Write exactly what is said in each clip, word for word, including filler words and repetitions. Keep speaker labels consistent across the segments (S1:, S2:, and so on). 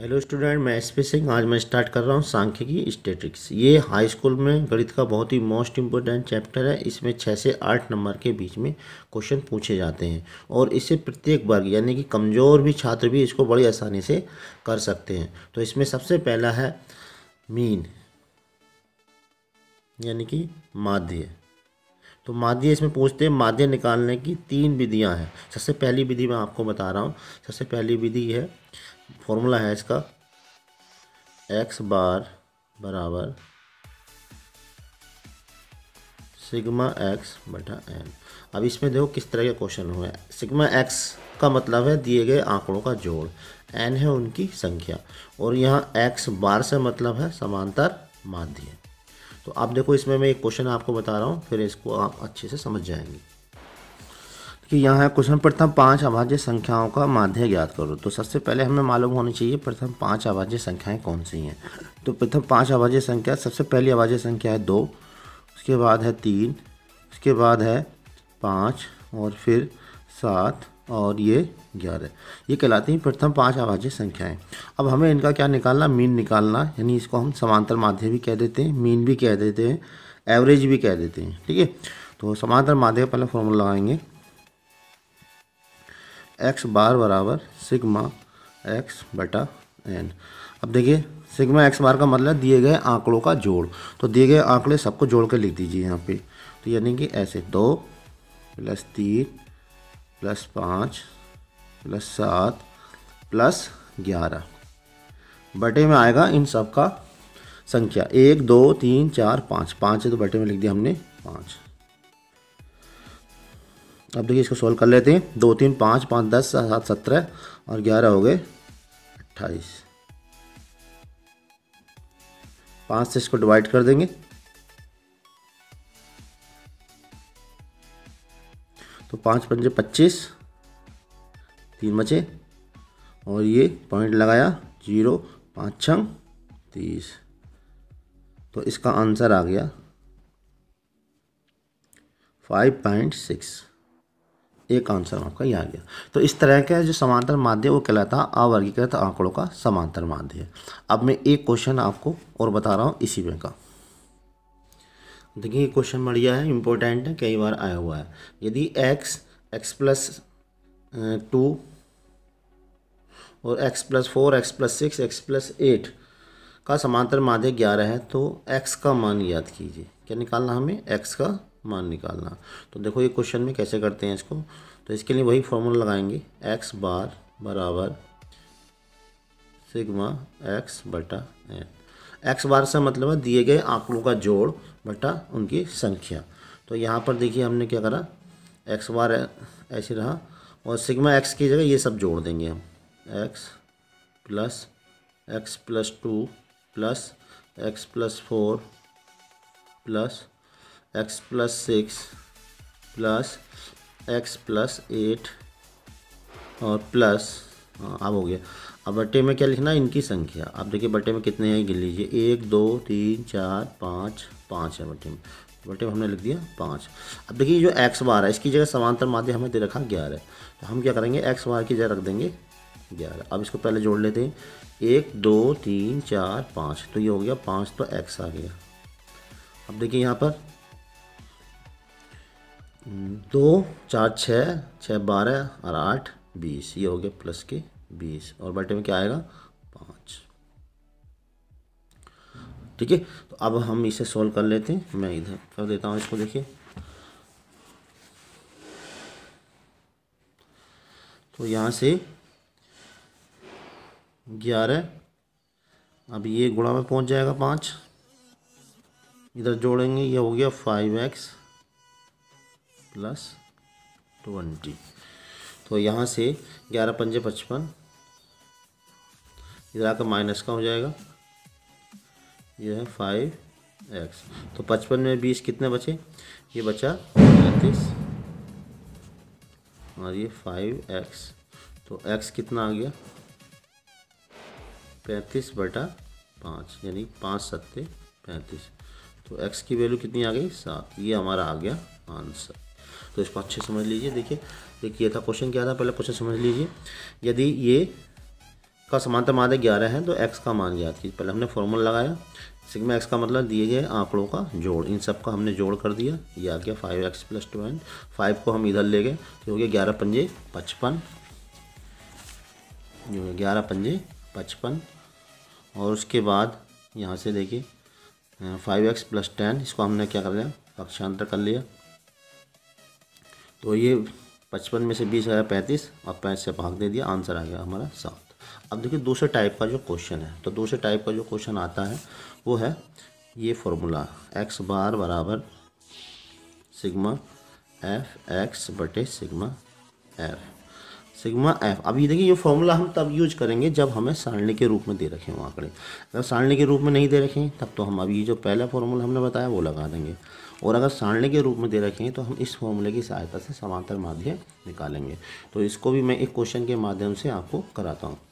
S1: Hello student, मैं S P Singh. आज मैं स्टार्ट कर रहा हूँ सांख्यिकी स्टैटिस्टिक्स। ये हाई स्कूल में गणित का बहुत ही मोस्ट इम्पोर्टेंट चैप्टर है। इसमें छः से आठ नंबर के बीच में क्वेश्चन पूछे जाते हैं और इसे प्रत्येक वर्ग यानी कि कमज़ोर भी छात्र भी इसको बड़ी आसानी से कर सकते हैं। तो इसमें सबसे पहला है मीन यानी कि माध्य। तो माध्य इसमें पूछते हैं। माध्य निकालने की तीन विधियां हैं। सबसे पहली विधि मैं आपको बता रहा हूँ। सबसे पहली विधि है, फॉर्मूला है इसका, एक्स बार बराबर सिग्मा एक्स बटा एन। अब इसमें देखो किस तरह के क्वेश्चन हुए। सिग्मा एक्स का मतलब है दिए गए आंकड़ों का जोड़, एन है उनकी संख्या, और यहाँ एक्स बार से मतलब है समांतर माध्य। तो आप देखो इसमें मैं एक क्वेश्चन आपको बता रहा हूँ, फिर इसको आप अच्छे से समझ जाएंगे कि यहाँ है क्वेश्चन, प्रथम पांच अभाज्य संख्याओं का माध्य ज्ञात करो। तो सबसे पहले हमें मालूम होनी चाहिए प्रथम पांच अभाज्य संख्याएं कौन सी हैं। तो प्रथम पांच अभाज्य संख्या, सबसे पहली अभाज्य संख्या है दो, उसके बाद है तीन, उसके बाद है पाँच और फिर सात और ये ग्यारह। ये कहलाती हैं प्रथम पांच अभाज्य संख्याएँ। अब हमें इनका क्या निकालना, मीन निकालना, यानी इसको हम समांतर माध्य भी कह देते हैं, मीन भी कह देते हैं, एवरेज भी कह देते हैं। ठीक है, तो समांतर माध्य का पहले फॉर्मूला लगाएंगे, एक्स बार बराबर सिग्मा एक्स बटा एन। अब देखिए सिग्मा एक्स बार का मतलब दिए गए आंकड़ों का जोड़। तो दिए गए आंकड़े सबको जोड़ कर लिख दीजिए यहाँ पे। तो यानी कि ऐसे दो प्लस तीन प्लस पाँच प्लस सात प्लस ग्यारह बटे में आएगा इन सब का संख्या, एक दो तीन चार पाँच, पाँच है तो बटे में लिख दिया हमने पाँच। अब देखिए इसको सोल्व कर लेते हैं। दो तीन पाँच, पाँच दस, सात सत्रह और ग्यारह हो गए अट्ठाईस। पाँच से इसको डिवाइड कर देंगे तो पाँच पंजे पच्चीस, तीन बचे और ये पॉइंट लगाया जीरो, पाँच छंग तीस। तो इसका आंसर आ गया फाइव पॉइंट सिक्स। एक आंसर आपका ये आ गया। तो इस तरह का जो समांतर माध्य वो कहलाता है अवर्गीकृत आंकड़ों का समांतर माध्य। अब मैं एक क्वेश्चन आपको और बता रहा हूँ इसी में का। देखिए ये क्वेश्चन बढ़िया है, इम्पोर्टेंट है, कई बार आया हुआ है। यदि x x प्लस टू और x plus four, x plus six, x plus eight का समांतर माध्य ग्यारह है तो x का मान याद कीजिए। क्या निकालना हमें, x का मान निकालना। तो देखो ये क्वेश्चन में कैसे करते हैं इसको। तो इसके लिए वही फॉर्मूला लगाएंगे, एक्स बार बराबर सिग्मा एक्स बटा एन। एक्स बार से मतलब है दिए गए आंकड़ों का जोड़ बटा उनकी संख्या। तो यहाँ पर देखिए हमने क्या करा, एक्स बार ऐसे रहा और सिग्मा एक्स की जगह ये सब जोड़ देंगे हम, x plus x plus two plus x plus four plus x plus six plus x plus eight और प्लस, हाँ अब हो गया। अब बटे में क्या लिखना है, इनकी संख्या। अब देखिए बटे में कितने हैं गिन लीजिए, एक दो तीन चार पाँच, पाँच है बटे में। बटे में हमने लिख दिया पाँच। अब देखिए जो एक्स बार है इसकी जगह समांतर माध्य हमें दे रखा ग्यारह। तो हम क्या करेंगे, एक्स बार की जगह रख देंगे ग्यारह। अब इसको पहले जोड़ लेते हैं, एक दो तीन चार पाँच, तो ये हो गया पाँच, तो एक्स आ गया। अब देखिए यहाँ पर दो चार छः, छः बारह और आठ बीस, ये हो गया प्लस के बीस और बटे में क्या आएगा पाँच। ठीक है, तो अब हम इसे सॉल्व कर लेते हैं। मैं इधर कर देता हूँ इसको। देखिए तो यहाँ से ग्यारह, अब ये गुणा में पहुँच जाएगा पाँच, इधर जोड़ेंगे, ये हो गया फाइव एक्स प्लस ट्वेंटी। तो यहाँ से ग्यारह पंजे पचपन, इधर आकर माइनस का हो जाएगा, ये है फाइव एक्स। तो पचपन में बीस कितने बचे, ये बचा पैंतीस और ये फाइव एक्स। तो एक्स कितना आ गया, पैंतीस बटा पाँच, यानी पाँच सत्ते पैंतीस। तो एक्स की वैल्यू कितनी आ गई, सात। ये हमारा आ गया आंसर। तो इसको अच्छे समझ लीजिए। देखिए देखिए था क्वेश्चन क्या था, पहले क्वेश्चन समझ लीजिए। यदि ये का समांतर माध्य ग्यारह है तो एक्स का मान ज्ञात कीजिए। पहले हमने फॉर्मूला लगाया, सिग्मा एक्स का मतलब दिए गए आंकड़ों का जोड़, इन सब का हमने जोड़ कर दिया, ये आ गया five x plus twelve. Five को हम इधर ले गए तो हो गया ग्यारह पंजे पचपन, जो है ग्यारह पंजे पचपन। और उसके बाद यहाँ से देखिए फाइव एक्स प्लस टेन, इसको हमने क्या कर लिया, पक्षांतर कर लिया, तो ये पचपन में से बीस आया पैंतीस और पैंतीस से भाग दे दिया, आंसर आ गया हमारा सात। अब देखिए दूसरे टाइप का जो क्वेश्चन है, तो दूसरे टाइप का जो क्वेश्चन आता है वो है ये फॉर्मूला एक्स बार बराबर सिग्मा एफ एक्स बटे सिग्मा एफ, सिग्मा एफ। अब ये देखिए ये फॉर्मूला हम तब यूज करेंगे जब हमें सारणी के रूप में दे रखे हों आंकड़े। अगर सारणी के रूप में नहीं दे रखे तब तो हम अभी जो पहला फॉर्मूला हमने बताया वो लगा देंगे, और अगर सारणी के रूप में दे रखे हैं तो हम इस फॉर्मूले की सहायता से समांतर माध्य निकालेंगे। तो इसको भी मैं एक क्वेश्चन के माध्यम से आपको कराता हूँ।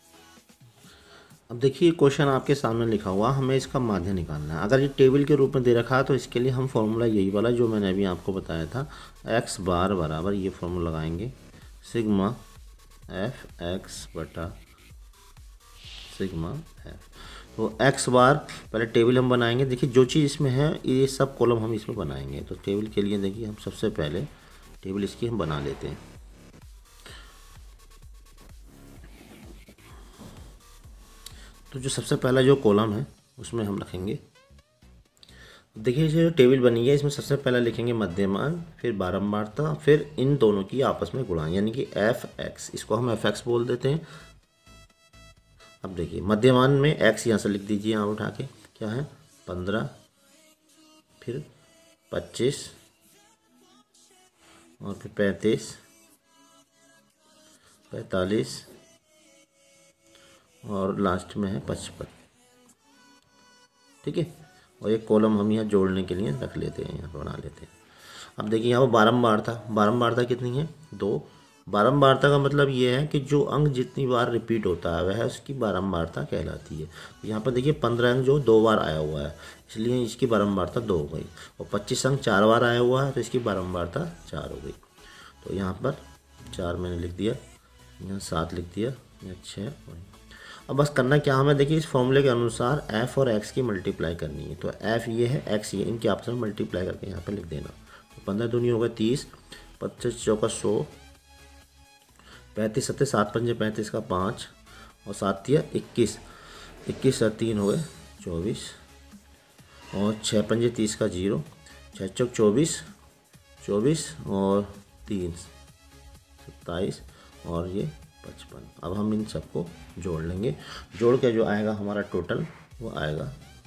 S1: अब देखिए क्वेश्चन आपके सामने लिखा हुआ, हमें इसका माध्य निकालना है। अगर ये टेबल के रूप में दे रखा है तो इसके लिए हम फॉर्मूला यही वाला जो मैंने अभी आपको बताया था, एक्स बार बराबर ये फॉर्मूला लगाएंगे सिग्मा एफ एक्स बटा सिग्मा एफ। तो एक्स बार पहले टेबल हम बनाएंगे, देखिए जो चीज़ इसमें है ये सब कॉलम हम इसमें बनाएंगे। तो टेबल के लिए देखिए हम सबसे पहले टेबल इसकी हम बना लेते हैं। तो जो सबसे पहला जो कॉलम है उसमें हम रखेंगे, देखिए जो टेबल बनी है इसमें सबसे पहले लिखेंगे मध्यमान, फिर बारंबारता, फिर इन दोनों की आपस में गुणा, यानी कि एफ एक्स, इसको हम एफ एक्स बोल देते हैं। अब देखिए मध्यमान में एक्स यहाँ से लिख दीजिए, यहाँ उठा के क्या है पंद्रह, फिर पच्चीस और फिर पैंतीस, पैंतालीस और लास्ट में है पचपन, ठीक है। और एक कॉलम हम यहाँ जोड़ने के लिए रख लेते हैं, यहाँ पर बना लेते हैं। अब देखिए यहाँ पर बारंबारता, बारंबारता कितनी है दो। बारंबारता का मतलब ये है कि जो अंक जितनी बार रिपीट होता है वह उसकी बारंबारता कहलाती है। यहाँ पर देखिए पंद्रह अंक जो दो बार आया हुआ है इसलिए इसकी बारंबारता दो हो गई, और पच्चीस अंक चार बार आया हुआ है तो इसकी बारंबारता चार हो गई। तो यहाँ पर चार मैंने लिख दिया, यहाँ सात लिख दिया, यहाँ छः। अब बस करना क्या हमें, देखिए इस फॉर्मूले के अनुसार f और x की मल्टीप्लाई करनी है। तो f ये है, x ये, इनके आपस में मल्टीप्लाई करके यहाँ पे लिख देना। तो पंद्रह दूनी होगा तीस, पच्चीस चौका सौ, पैंतीस सत्ते सात पंजे पैंतीस का पाँच, और सात तिया इक्कीस, इक्कीस और तीन हो गए चौबीस, और छः पंजे तीस का जीरो, छः चौक चौबीस, चौबीस और तीन सत्ताईस और ये पचपन। अब हम इन सबको जोड़ लेंगे, जोड़ के जो आएगा हमारा टोटल वो आएगा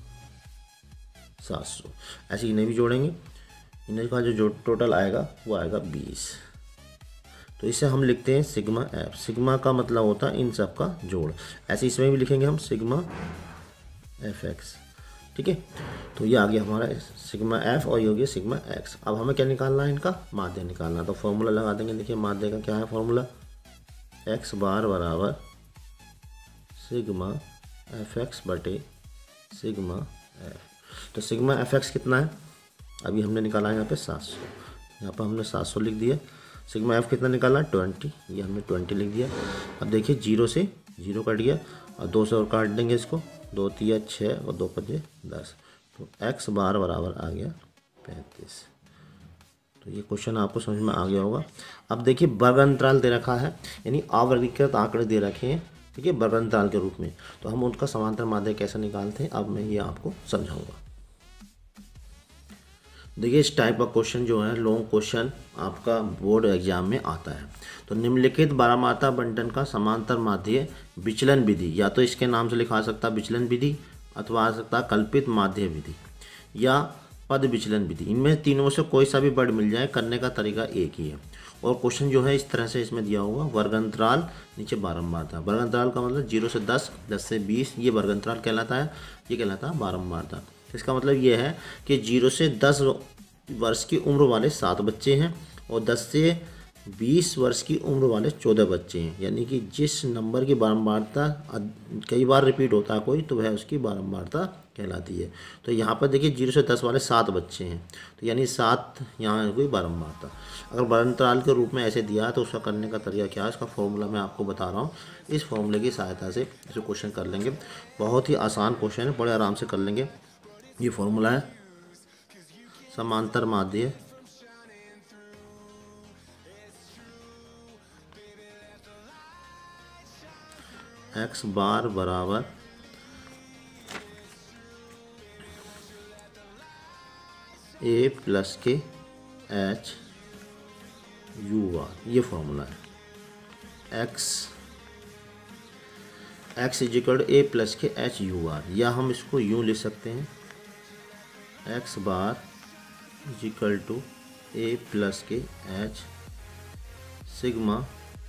S1: सात सौ। ऐसे इन्हें भी जोड़ेंगे, इन्हें का जो जो टोटल आएगा वो आएगा बीस। तो इसे हम लिखते हैं सिग्मा एफ। सिग्मा का मतलब होता है इन सब का जोड़। ऐसे इसमें भी लिखेंगे हम सिग्मा एफ एक्स, ठीक है। तो ये आ गया हमारा सिग्मा एफ और ये हो गया सिग्मा एक्स। अब हमें क्या निकालना है, इनका माध्य निकालना। तो फॉर्मूला लगा देंगे, देखिए माध्य का क्या है फॉर्मूला, एक्स बार बराबर सिग्मा एफ एक्स बटे सिग्मा एफ। तो सिग्मा एफ एक्स कितना है, अभी हमने निकाला है यहाँ पे सात सौ, यहाँ पर हमने सात सौ लिख दिया। सिग्मा एफ कितना निकाला ट्वेंटी, ये हमने ट्वेंटी लिख दिया। अब देखिए जीरो से जीरो कट गया और दो से और काट देंगे इसको, दो तिया छः और दो पंजे दस। तो एक्स बार बराबर आ गया पैंतीस। तो ये क्वेश्चन आपको समझ में आ गया होगा। अब देखिए वर्ग अंतराल दे रखा है, यानी अवर्गीकृत आंकड़े दे रखे हैं, ठीक है, वर्ग अंतराल के रूप में। तो हम उनका समांतर माध्य कैसे निकालते हैं अब मैं ये आपको समझाऊंगा। देखिए इस टाइप का क्वेश्चन जो है लॉन्ग क्वेश्चन आपका बोर्ड एग्जाम में आता है। तो निम्नलिखित बारहमाता बंटन का समांतर माध्य विचलन विधि, या तो इसके नाम से लिखा सकता विचलन विधि, अथवा आ सकता कल्पित माध्य विधि या पद विचलन विधि। इनमें तीनों से कोई सा भी वर्ड मिल जाए, करने का तरीका एक ही है। और क्वेश्चन जो है इस तरह से इसमें दिया होगा, वर्ग अंतराल नीचे बारंबारता। वर्ग अंतराल का मतलब जीरो से दस, दस से बीस, ये वर्ग अंतराल कहलाता है, ये कहलाता है बारंबारता। इसका मतलब ये है कि जीरो से दस वर्ष की उम्र वाले सात बच्चे हैं और दस से बीस वर्ष की उम्र वाले चौदह बच्चे हैं। यानी कि जिस नंबर की बारंबारता कई बार रिपीट होता है कोई, तो वह उसकी बारंबारता कहलाती है। तो यहाँ पर देखिए जीरो से दस वाले सात बच्चे हैं, तो यानी सात यहाँ कोई बारंबार था। अगर बारंतराल के रूप में ऐसे दिया है तो उसका करने का तरीका क्या है, इसका फॉर्मूला मैं आपको बता रहा हूँ। इस फॉर्मूले की सहायता से इसे क्वेश्चन कर लेंगे। बहुत ही आसान क्वेश्चन है, बड़े आराम से कर लेंगे। ये फॉर्मूला है समांतर माध्य एक्स बार बराबर a plus k h u bar, ये फॉर्मूला है। X x is equal a plus k h u bar, या हम इसको यूँ लिख सकते हैं x bar is equal to a plus k h sigma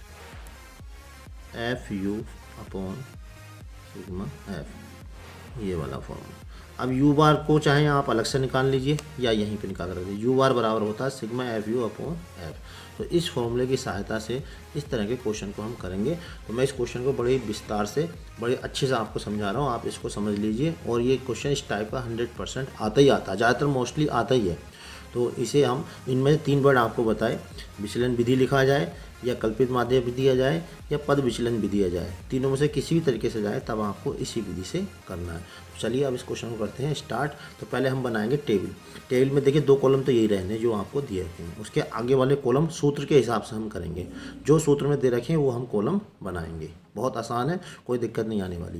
S1: f u upon sigma f, ये वाला फॉर्मूला। अब यू बार को चाहे आप अलग से निकाल लीजिए या यहीं पे निकाल कर यू बार बराबर होता है sigma f u upon f. तो इस फॉर्मूले की सहायता से इस तरह के क्वेश्चन को हम करेंगे। तो मैं इस क्वेश्चन को बड़े विस्तार से बड़े अच्छे से आपको समझा रहा हूँ, आप इसको समझ लीजिए। और ये क्वेश्चन इस टाइप का हंड्रेड परसेंट आता ही आता है, ज़्यादातर मोस्टली आता ही है। तो इसे हम इनमें तीन वर्ड आपको बताए, विचलन विधि लिखा जाए या कल्पित माध्य विधि दिया जाए या पद विचलन विधि दिया जाए, तीनों में से किसी भी तरीके से जाए तब आपको इसी विधि से करना है। तो चलिए अब इस क्वेश्चन को करते हैं स्टार्ट। तो पहले हम बनाएंगे टेबल। टेबल में देखिए दो कॉलम तो यही रहने जो आपको दिए रखे हैं, उसके आगे वाले कॉलम सूत्र के हिसाब से हम करेंगे। जो सूत्र में दे रखे हैं वो हम कॉलम बनाएंगे। बहुत आसान है, कोई दिक्कत नहीं आने वाली।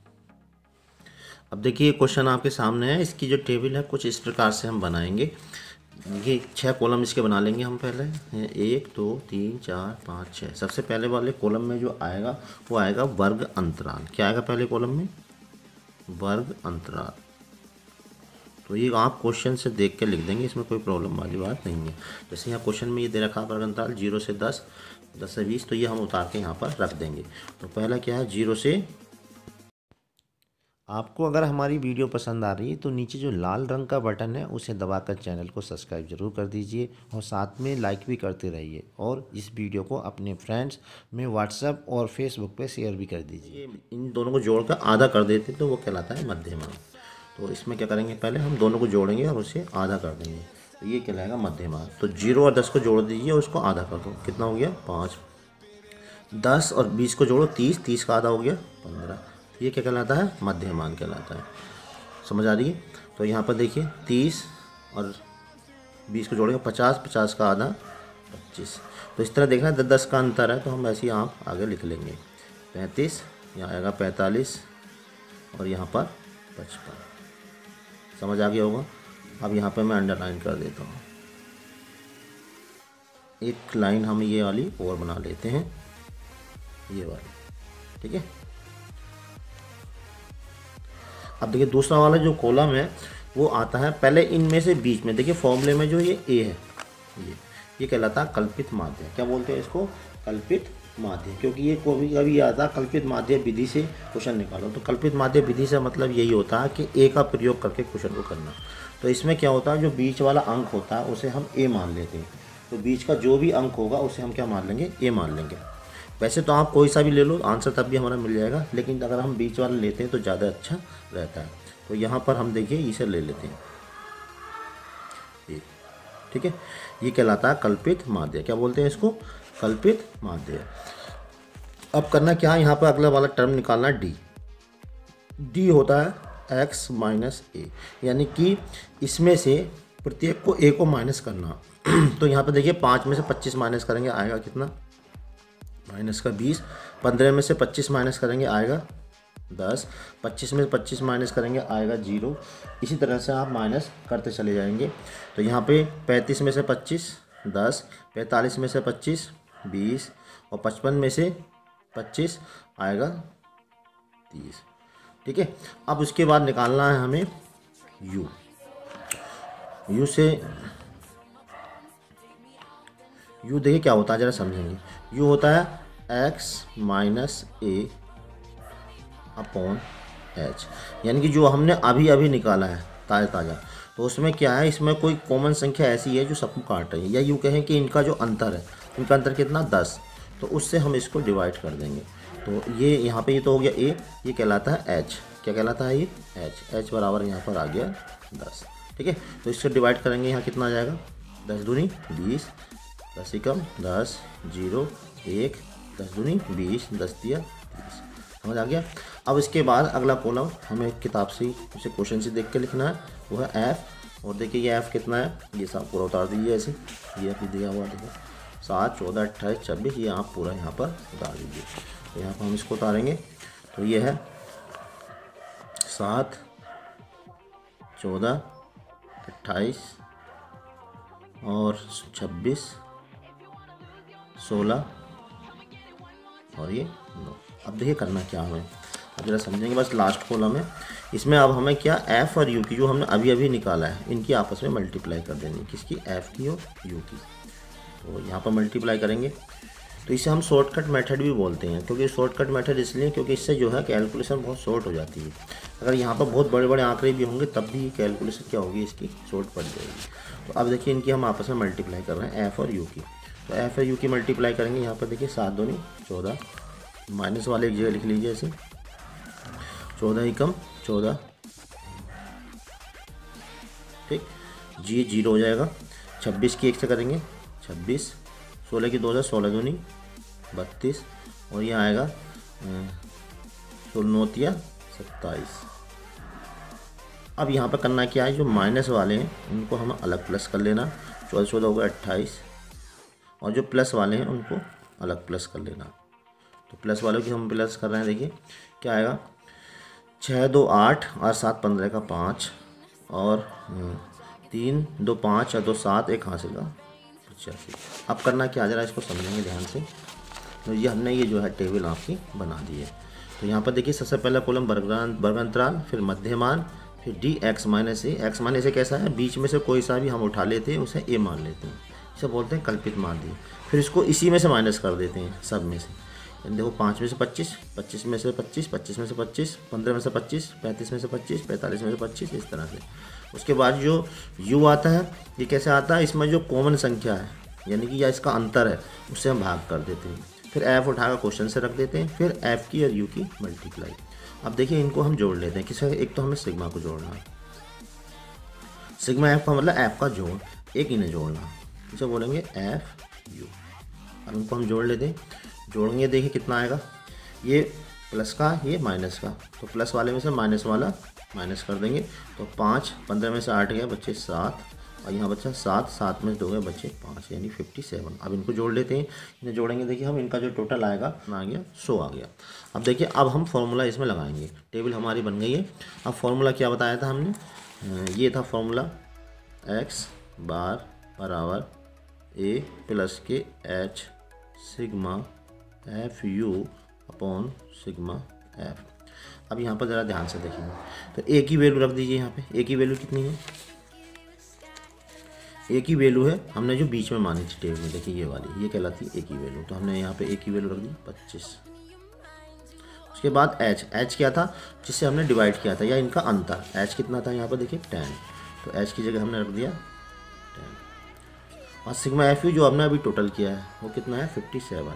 S1: अब देखिए क्वेश्चन आपके सामने है, इसकी जो टेबल है कुछ इस प्रकार से हम बनाएंगे। ये छः कॉलम इसके बना लेंगे हम पहले, एक दो तीन चार पाँच छः। सबसे पहले वाले कॉलम में जो आएगा वो आएगा वर्ग अंतराल। क्या आएगा पहले कॉलम में? वर्ग अंतराल। तो ये आप क्वेश्चन से देख के लिख देंगे, इसमें कोई प्रॉब्लम वाली बात नहीं है। जैसे यहाँ क्वेश्चन में ये दे रखा वर्ग अंतराल जीरो से दस, दस से बीस, तो ये हम उतार के यहाँ पर रख देंगे। तो पहला क्या है जीरो से। आपको अगर हमारी वीडियो पसंद आ रही है तो नीचे जो लाल रंग का बटन है उसे दबाकर चैनल को सब्सक्राइब जरूर कर दीजिए और साथ में लाइक भी करते रहिए। और इस वीडियो को अपने फ्रेंड्स में व्हाट्सएप और फेसबुक पे शेयर भी कर दीजिए। इन दोनों को जोड़कर आधा कर देते तो वो कहलाता है मध्यमान। तो इसमें क्या करेंगे, पहले हम दोनों को जोड़ेंगे और उसे आधा कर देंगे, तो ये कहलाएगा मध्यमान। तो जीरो और दस को जोड़ दीजिए और उसको आधा कर दो, कितना हो गया पाँच। दस और बीस को जोड़ो तीस, तीस का आधा हो गया पंद्रह। ये क्या कहलाता है? मध्यमान कहलाता है। समझ आ रही है? तो यहाँ पर देखिए तीस और बीस को जोड़ेंगे पचास, पचास का आधा पच्चीस। तो इस तरह देखना दस दस का अंतर है, तो हम ऐसे ही आप आगे लिख लेंगे। पैंतीस, यहाँ आएगा पैंतालीस और यहाँ पर पचपन। समझ आ गया होगा? अब यहाँ पर मैं अंडरलाइन कर देता हूँ। एक लाइन हम ये वाली और बना लेते हैं, ये वाली, ठीक है। अब देखिए दूसरा वाला जो कॉलम है वो आता है पहले इनमें से बीच में। देखिए फॉर्मूले में जो ये ए है, ये ये कहलाता है कल्पित माध्य। क्या बोलते हैं इसको? कल्पित माध्य। क्योंकि ये कभी कभी आता है कल्पित माध्य विधि से क्वेश्चन निकालो। तो कल्पित माध्य विधि से मतलब यही होता है कि ए का प्रयोग करके क्वेश्चन को करना। तो इसमें क्या होता है, जो बीच वाला अंक होता है उसे हम ए मान लेते हैं। तो बीच का जो भी अंक होगा उसे हम क्या मान लेंगे? ए मान लेंगे। वैसे तो आप कोई सा भी ले लो, आंसर तब भी हमारा मिल जाएगा, लेकिन अगर हम बीच वाला लेते हैं तो ज़्यादा अच्छा रहता है। तो यहाँ पर हम देखिए इसे ले लेते हैं, ये ठीक है। ये कहलाता है कल्पित माध्य। क्या बोलते हैं इसको? कल्पित माध्य। अब करना क्या है, यहाँ पर अगला वाला टर्म निकालना है डी। डी होता है एक्स माइनस ए, यानी कि इसमें से प्रत्येक को ए को माइनस करना। तो यहाँ पर देखिए पाँच में से पच्चीस माइनस करेंगे आएगा कितना? माइनस का बीस। पंद्रह में से पच्चीस माइनस करेंगे आएगा दस। पच्चीस में से पच्चीस माइनस करेंगे आएगा जीरो। इसी तरह से आप माइनस करते चले जाएंगे। तो यहाँ पे पैंतीस में से पच्चीस दस, पैंतालीस में से पच्चीस बीस और पचपन में से पच्चीस आएगा तीस, ठीक है। अब उसके बाद निकालना है हमें u। u से u देखिए क्या होता है, ज़रा समझेंगे। u होता है x minus a upon h, यानी कि जो हमने अभी अभी निकाला है ताज़ा ताज़ा, तो उसमें क्या है, इसमें कोई कॉमन संख्या ऐसी है जो सबको काट रही है, या यूँ कहें कि इनका जो अंतर है, इनका अंतर कितना दस, तो उससे हम इसको डिवाइड कर देंगे। तो ये यहाँ पे ये तो हो गया ए, ये कहलाता है एच, क्या कहलाता है ये एच। एच बराबर यहाँ पर आ गया दस। ठीक है, तो इससे डिवाइड करेंगे, यहाँ कितना आ जाएगा, दस दूनी बीस, दस एकम दस, जीरो एक, दस दूनी बीस, दस दिया तीस। समझ आ गया। अब इसके बाद अगला कॉलम हमें किताब से उसे क्वेश्चन से देख के लिखना है, वो है एफ़। और देखिए ये एफ़ कितना है, ये सब पूरा उतार दीजिए ऐसे, ये अभी दिया हुआ देखो सात, चौदह, अट्ठाईस, छब्बीस, ये आप पूरा यहाँ पर उतार दीजिए। तो यहाँ पर हम इसको उतारेंगे, तो ये है सात, चौदह, अट्ठाईस और छब्बीस, सोलह और ये नौ। अब देखिए करना क्या हमें, अब जरा समझेंगे, बस लास्ट कॉलम है इसमें। अब हमें क्या एफ़ और यू की जो हमने अभी अभी निकाला है इनकी आपस में मल्टीप्लाई कर देनी, किसकी, एफ़ की और यू की। तो यहाँ पर मल्टीप्लाई करेंगे, तो इसे हम शॉर्टकट मेथड भी बोलते हैं, क्योंकि शॉर्टकट मेथड इसलिए क्योंकि इससे जो है कैलकुलेशन बहुत शॉर्ट हो जाती है। अगर यहाँ पर बहुत बड़े बड़े आंकड़े भी होंगे तब भी कैलकुलेशन क्या होगी, इसकी शॉर्ट पड़ जाएगी। तो अब देखिए इनकी हम आपस में मल्टीप्लाई कर रहे हैं एफ़ और यू की। तो एफ़ और यू की मल्टीप्लाई करेंगे, यहाँ पर देखिए सात दूनी चौदह, माइनस वाले एक जगह लिख लीजिए ऐसे, चौदह एकम चौदह, ठीक, जी जीरो हो जाएगा। छब्बीस की एक से करेंगे छब्बीस, सोलह की दो हज़ार, सोलह दूनी बत्तीस, और ये आएगा सोलह नौतिया सत्ताईस। अब यहाँ पर करना क्या है, जो माइनस वाले हैं उनको हम अलग प्लस कर लेना, चौदह चौदह हो गया अट्ठाईस, और जो प्लस वाले हैं उनको अलग प्लस कर लेना। तो प्लस वालों की हम प्लस कर रहे हैं, देखिए क्या आएगा, छः दो आठ और सात पंद्रह का पाँच, और तीन दो पाँच और दो सात, एक हासिल का पचासी। अब करना क्या, जरा इसको समझेंगे ध्यान से। तो ये हमने ये जो है टेबल आपकी बना दी है। तो यहाँ पर देखिए सबसे पहला कॉलम वर्गांत वर्गांतराल, फिर मध्यमान, फिर d x minus a. X minus a कैसा है, बीच में से कोई सा भी हम उठा लेते हैं उसे ए मान लेते हैं, इसे बोलते हैं कल्पित माध्य। फिर इसको इसी में से माइनस कर देते हैं, सब में से। देखो पाँच में से पच्चीस, पच्चीस में से पच्चीस, पच्चीस में से पच्चीस, पंद्रह में से पच्चीस, पैंतीस में से पच्चीस, पैंतालीस में से पच्चीस, इस तरह से। उसके बाद जो u आता है, ये कैसे आता है, इसमें जो कॉमन संख्या है यानी कि या इसका अंतर है उससे हम भाग कर देते हैं। फिर f उठाकर क्वेश्चन से रख देते हैं, फिर f की और u की मल्टीप्लाई। अब देखिए इनको हम जोड़ लेते हैं, किसी एक तो हमें सिग्मा को जोड़ना है, सिग्मा f का मतलब f का जोड़, एक इन्हें जोड़ना, इसे बोलेंगे एफ यू। अब इनको हम जोड़ लेते हैं, जोड़ेंगे देखिए कितना आएगा, ये प्लस का ये माइनस का, तो प्लस वाले में से माइनस वाला माइनस कर देंगे। तो पाँच, पंद्रह में से आठ गया बच्चे सात, और यहाँ बच्चा सात, सात में से दो गए बच्चे पाँच, यानी फिफ्टी सेवन। अब इनको जोड़ लेते हैं, इन्हें जोड़ेंगे देखिए हम, इनका जो टोटल आएगा आ गया सौ आ गया। अब देखिए अब हम फॉर्मूला इसमें लगाएंगे, टेबल हमारी बन गई है। अब फॉर्मूला क्या बताया था हमने, ये था फॉर्मूला एक्स बार बराबर a plus k h sigma f u upon sigma f. अब यहाँ पर ज़रा ध्यान से देखेंगे, तो ए की वैल्यू रख दीजिए यहाँ पे। ए की वैल्यू कितनी है, ए की वैल्यू है हमने जो बीच में मानी थी टेबल में, देखिए ये वाली, ये कहलाती है ए की वैल्यू। तो हमने यहाँ पे ए की वैल्यू रख दी पच्चीस। उसके बाद एच, एच क्या था जिससे हमने डिवाइड किया था, या इनका अंतर, एच कितना था यहाँ पर देखिए टेन, तो एच की जगह हमने रख दिया टेन। और सिग्मा एफ यू जो हमने अभी टोटल किया है वो कितना है फिफ्टी सेवन,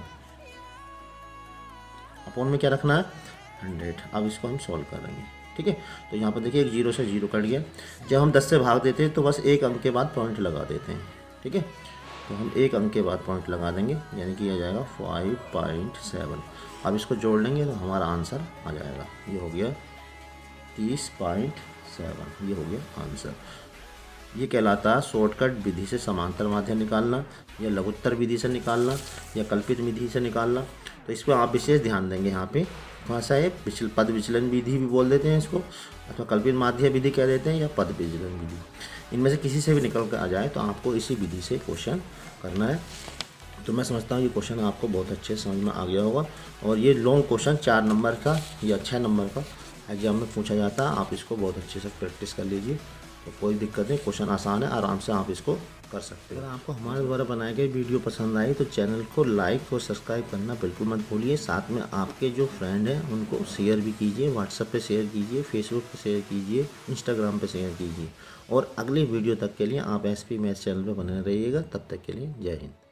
S1: अपॉन में क्या रखना है हंड्रेड। अब इसको हम सॉल्व करेंगे, ठीक है। तो यहाँ पर देखिए एक जीरो से जीरो कट गया। जब हम दस से भाग देते हैं तो बस एक अंक के बाद पॉइंट लगा देते हैं, ठीक है। तो हम एक अंक के बाद पॉइंट लगा देंगे, यानी कि आ जाएगा फाइव पॉइंट सेवन। अब इसको जोड़ लेंगे तो हमारा आंसर आ जाएगा, ये हो गया तीस पॉइंट सेवन, ये हो गया आंसर। ये कहलाता है शॉर्टकट विधि से समांतर माध्य निकालना, या लघुत्तर विधि से निकालना, या कल्पित विधि से निकालना। तो इस पर आप विशेष ध्यान देंगे। यहाँ पे कौन सा है, विचल पद विचलन विधि भी बोल देते हैं इसको, अथवा कल्पित माध्य विधि कह देते हैं, या पद विचलन विधि। इनमें से किसी से भी निकल कर आ जाए तो आपको इसी विधि से क्वेश्चन करना है। तो मैं समझता हूँ ये क्वेश्चन आपको बहुत अच्छे समझ में आ गया होगा। और ये लॉन्ग क्वेश्चन चार नंबर का या छः नंबर का एग्जाम में पूछा जाता है, आप इसको बहुत अच्छे से प्रैक्टिस कर लीजिए, तो कोई दिक्कत नहीं, क्वेश्चन आसान है, आराम से आप इसको कर सकते हैं। अगर आपको हमारे द्वारा बनाए गए वीडियो पसंद आए तो चैनल को लाइक और सब्सक्राइब करना बिल्कुल मत भूलिए। साथ में आपके जो फ्रेंड हैं उनको शेयर भी कीजिए, व्हाट्सएप पे शेयर कीजिए, फेसबुक पे शेयर कीजिए, इंस्टाग्राम पे शेयर कीजिए। और अगले वीडियो तक के लिए आप एस पी मैथ्स चैनल पर बने रहिएगा। तब तक के लिए जय हिंद।